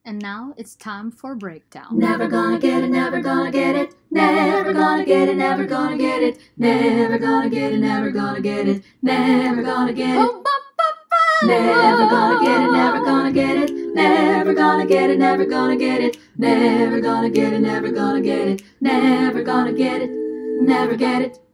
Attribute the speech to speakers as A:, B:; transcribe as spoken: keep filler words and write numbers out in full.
A: And now it's time for breakdown.
B: Never gonna get it, never gonna get it. Never gonna get it, never gonna get it. Never gonna get it, never gonna get it. Never gonna get it. Never gonna get it, never gonna get it. Never gonna get it, never gonna get it. Never gonna get it, never gonna get it. Never gonna get it, never get it.